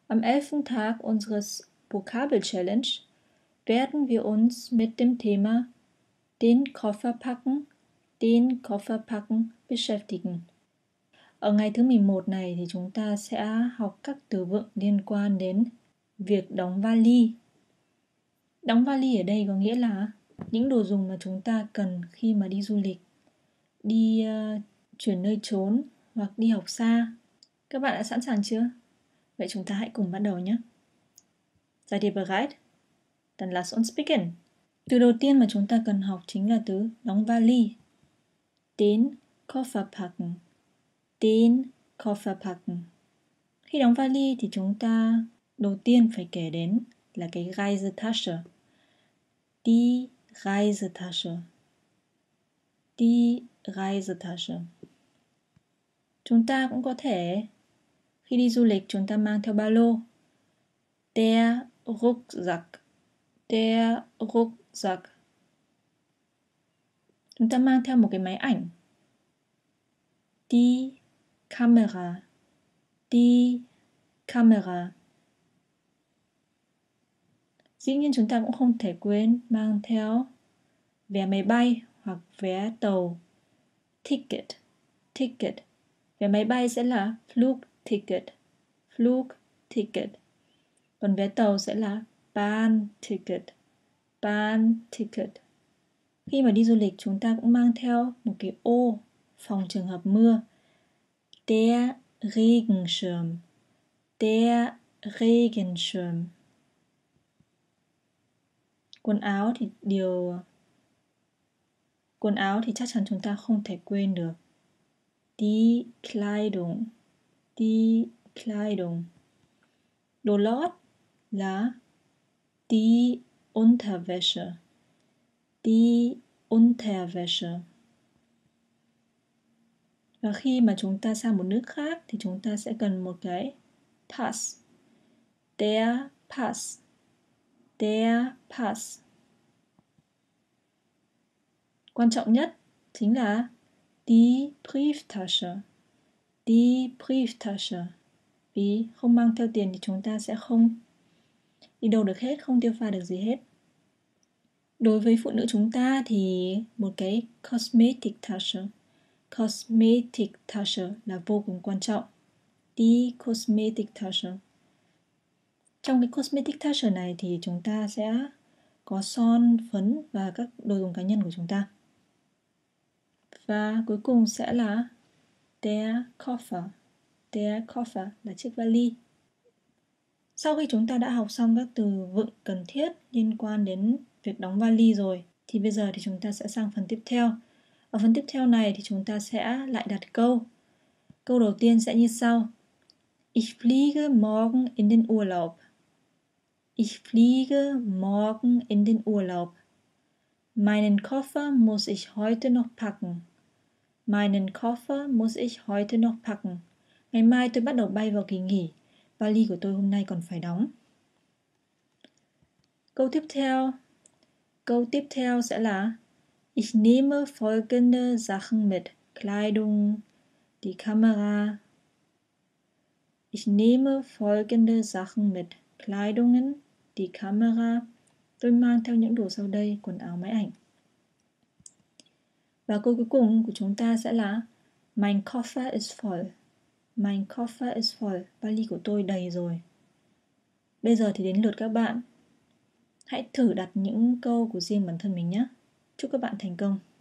Am 11. Tag unseres Vokabel-Challenge werden wir uns mit dem Thema den Koffer packen beschäftigen. Ở ngày thứ 11 này thì chúng ta sẽ học các từ vựng liên quan đến việc đóng vali. Đóng vali ở đây có nghĩa là những đồ dùng mà chúng ta cần khi mà đi du lịch, đi chuyển nơi trốn hoặc đi học xa. Các bạn đã sẵn sàng chưa? Vậy chúng ta hãy cùng bắt đầu nhé. Seid ihr bereit? Dann lasst uns beginnen. Từ đầu tiên mà chúng ta cần học chính là từ đóng vali. Den Koffer packen. Den Koffer packen. Khi đóng vali thì chúng ta đầu tiên phải kể đến là cái Reisetasche. Die Reisetasche. Die Reisetasche. Chúng ta cũng có thể khi đi du lịch chúng ta mang theo ba lô. Der Rucksack. Der Rucksack. Chúng ta mang theo một cái máy ảnh. Die Kamera. Die Kamera. Dĩ nhiên chúng ta cũng không thể quên mang theo vé máy bay hoặc vé tàu. Ticket. Ticket. Vé máy bay sẽ là Flugticket. Flugticket. Còn vé tàu sẽ là Bahnticket. Bahnticket. Khi mà đi du lịch chúng ta cũng mang theo một cái ô phòng trường hợp mưa. Der Regenschirm. Der Regenschirm. Quần áo thì chắc chắn chúng ta không thể quên được. Die Kleidung. Die Kleidung. Đồ lót là die Unterwäsche. Die Unterwäsche. Và khi mà chúng ta sang một nước khác thì chúng ta sẽ cần một cái Pass. Der Pass. Der Pass. Quan trọng nhất chính là die Brieftasche. Die Brieftasche. Vì không mang theo tiền thì chúng ta sẽ không đi đâu được hết, không tiêu pha được gì hết. Đối với phụ nữ chúng ta thì một cái Cosmetic Tasche. Cosmetic Tasche là vô cùng quan trọng. Die Cosmetic Tasche. Trong cái Cosmetic Tasche này thì chúng ta sẽ có son, phấn và các đồ dùng cá nhân của chúng ta. Và cuối cùng sẽ là der Koffer. Der Koffer là chiếc vali. Sau khi chúng ta đã học xong các từ vựng cần thiết liên quan đến việc đóng vali rồi, thì bây giờ thì chúng ta sẽ sang phần tiếp theo. Ở phần tiếp theo này thì chúng ta sẽ lại đặt câu. Câu đầu tiên sẽ như sau. Ich fliege morgen in den Urlaub. Ich fliege morgen in den Urlaub. Meinen Koffer muss ich heute noch packen. Meinen Koffer muss ich heute noch packen. Ngày mai tôi bắt đầu bay vào kỳ nghỉ. Vali của tôi hôm nay còn phải đóng. Câu tiếp theo sẽ là Ich nehme folgende Sachen mit. Kleidung, die Kamera. Ich nehme folgende Sachen mit. Kleidungen, die Kamera. Tôi mang theo những đồ sau đây, quần áo, máy ảnh. Và câu cuối cùng của chúng ta sẽ là Mein Koffer ist voll. Mein Koffer ist voll. Vali của tôi đầy rồi. Bây giờ thì đến lượt các bạn. Hãy thử đặt những câu của riêng bản thân mình nhé. Chúc các bạn thành công.